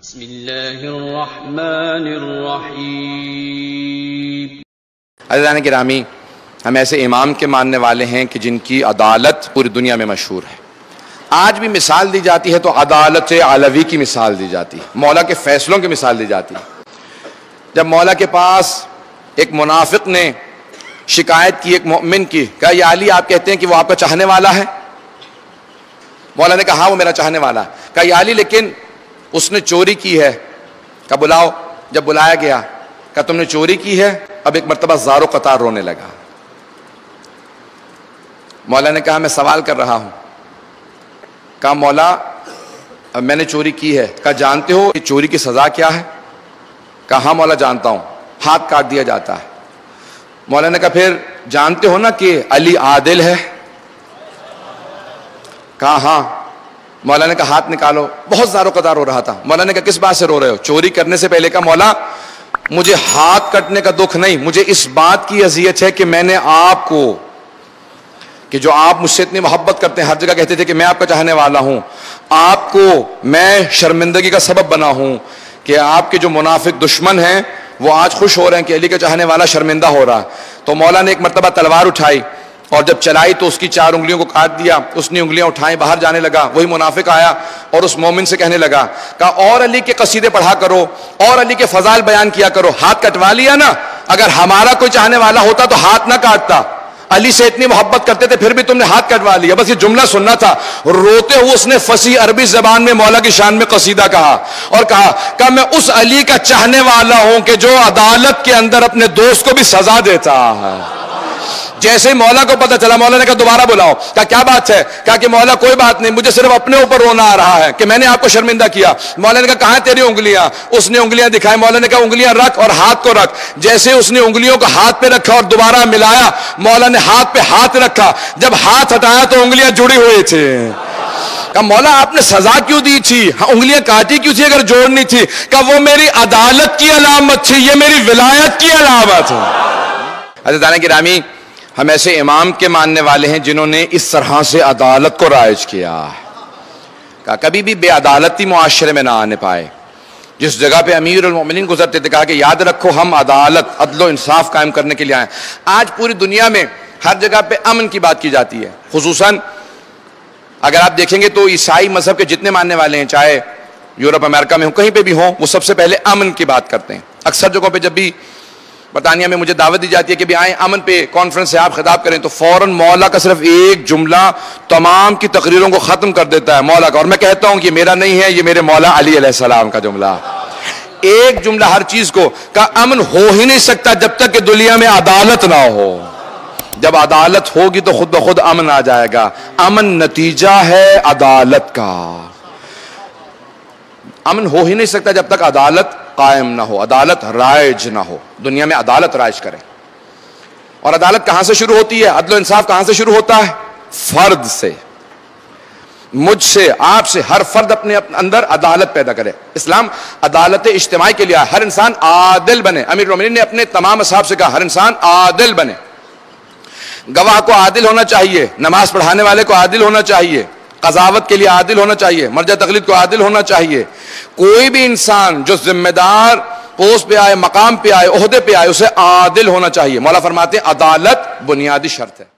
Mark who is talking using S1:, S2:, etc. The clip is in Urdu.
S1: بسم اللہ الرحمن الرحیم۔
S2: عزیزان گرامی، ہم ایسے امام کے ماننے والے ہیں کہ جن کی عدالت پوری دنیا میں مشہور ہے۔ آج بھی مثال دی جاتی ہے تو عدالت علوی کی مثال دی جاتی ہے، مولا کے فیصلوں کی مثال دی جاتی ہے۔ جب مولا کے پاس ایک منافق نے شکایت کی ایک مومن کی، کہا یا علی آپ کہتے ہیں کہ وہ آپ کا چاہنے والا ہے؟ مولا نے کہا ہاں وہ میرا چاہنے والا ہے۔ کہا یا علی لیکن اس نے چوری کی ہے۔ کہا بلاؤ۔ جب بلایا گیا کہا تم نے چوری کی ہے؟ اب ایک مرتبہ زارو قطار رونے لگا۔ مولا نے کہا میں سوال کر رہا ہوں۔ کہا مولا میں نے چوری کی ہے۔ کہا جانتے ہو کہ چوری کی سزا کیا ہے؟ کہا ہاں مولا جانتا ہوں، ہاتھ کاٹ دیا جاتا ہے۔ مولا نے کہا پھر جانتے ہو نا کہ علی عادل ہے؟ کہا ہاں۔ مولا نے کہا ہاتھ نکالو۔ بہت زارو قطار رو رہا تھا۔ مولا نے کہا کس بات سے رو رہے ہو؟ چوری کرنے سے پہلے کہا مولا مجھے ہاتھ کٹنے کا دکھ نہیں، مجھے اس بات کی اذیت ہے کہ میں نے آپ کو، کہ جو آپ مجھ سے اتنی محبت کرتے ہیں، ہر جگہ کہتے تھے کہ میں آپ کا چاہنے والا ہوں، آپ کو میں شرمندگی کا سبب بنا ہوں کہ آپ کے جو منافق دشمن ہیں وہ آج خوش ہو رہے ہیں کہ علی کا چاہنے والا شرمندہ ہو رہا۔ تو مولا نے ایک مرتبہ تلوار اٹھائی اور جب چلائی تو اس کی 4 انگلیوں کو کاٹ دیا۔ اس نے انگلیاں اٹھائیں، باہر جانے لگا۔ وہی منافق آیا اور اس مومن سے کہنے لگا، کہا اور علی کے قصیدے پڑھا کرو، اور علی کے فضائل بیان کیا کرو۔ ہاتھ کٹوا لیا نا، اگر ہمارا کوئی چاہنے والا ہوتا تو ہاتھ نہ کاٹتا۔ علی سے اتنی محبت کرتے تھے پھر بھی تم نے ہاتھ کٹوا لیا۔ بس یہ جملہ سننا تھا۔ روتے ہوئے اس نے فصیح عربی زبان میں مولا کی شان میں قصیدہ کہا اور کہا کہ میں اس علی کا چاہنے والا ہوں کہ جو عدالت کے اندر اپنے دوست کو بھی سزا دیتا ہے۔ جیسے ہی مولا کو پتہ چلا، مولا نے کہا دوبارہ بلاؤ۔ کہا کیا بات ہے؟ کہا کہ مولا کوئی بات نہیں، مجھے صرف اپنے اوپر رونا آ رہا ہے کہ میں نے آپ کو شرمندہ کیا۔ مولا نے کہا کہاں تیری انگلیاں؟ اس نے انگلیاں دکھائیں۔ مولا نے کہا انگلیاں رکھ اور ہاتھ کو رکھ۔ جیسے اس نے انگلیوں کو ہاتھ پہ رکھا اور دوبارہ ملایا، مولا نے ہاتھ پہ ہاتھ رکھا۔ جب ہاتھ ہٹایا تو انگلیاں جڑی ہوئی تھی۔ کہا مولا آپ نے سزا کیوں دی تھی؟ انگلیاں کاٹی کیوں تھی اگر جوڑنی تھی؟ کہا وہ میری عدالت کی علامت تھی، یہ میری ولایت کی علامت ہے۔ عزیزان گرامی، ہم ایسے امام کے ماننے والے ہیں جنہوں نے اس طرح سے عدالت کو رائج کیا۔ کہا کبھی بھی بے عدالتی معاشرے میں نہ آنے پائے۔ جس جگہ پہ امیر المومنین گزرتے تھے کہا کہ یاد رکھو ہم عدالت، عدل و انصاف قائم کرنے کے لیے آئے۔ آج پوری دنیا میں ہر جگہ پہ امن کی بات کی جاتی ہے، خصوصاً اگر آپ دیکھیں گے تو عیسائی مذہب کے جتنے ماننے والے ہیں، چاہے یورپ امریکہ میں ہوں، کہیں پہ بھی ہوں، وہ سب سے پہلے امن کی بات کرتے ہیں۔ اکثر جگہوں پہ جب بھی برطانیہ میں مجھے دعوت دی جاتی ہے کہ بھی آئیں امن پہ کانفرنس سے آپ خطاب کریں، تو فوراً مولا کا صرف ایک جملہ تمام کی تقریروں کو ختم کر دیتا ہے، مولا کا۔ اور میں کہتا ہوں کہ یہ میرا نہیں ہے، یہ میرے مولا علی علیہ السلام کا جملہ۔ ایک جملہ ہر چیز کو کہ امن ہو ہی نہیں سکتا جب تک کہ دنیا میں عدالت نہ ہو۔ جب عدالت ہوگی تو خود بخود امن آ جائے گا۔ امن نتیجہ ہے عدالت کا۔ امن ہو ہی نہیں سکتا جب تک عدالت قائم نہ ہو، عدالت رائج نہ ہو۔ دنیا میں عدالت رائج کرے۔ اور عدالت کہاں سے شروع ہوتی ہے؟ عدل و انصاف کہاں سے شروع ہوتا ہے؟ فرد سے، مجھ سے، آپ سے۔ ہر فرد اپنے اندر عدالت پیدا کرے۔ اسلام عدالت اجتماعی کے لیے ہر انسان عادل بنے۔ امیر المومنین نے اپنے تمام اصحاب سے کہا ہر انسان عادل بنے۔ گواہ کو عادل ہونا چاہیے، نماز پڑھانے والے کو عادل ہونا چاہیے، قضاوت کے لیے عادل ہونا چاہیے، مرجع تقلید کو عادل ہونا چاہیے۔ کوئی بھی انسان جو ذمہ دار پوسٹ پہ آئے، مقام پہ آئے، عہدے پہ آئے، اسے عادل ہونا چاہیے۔ مولا فرماتے ہیں عدالت بنیادی شرط ہے۔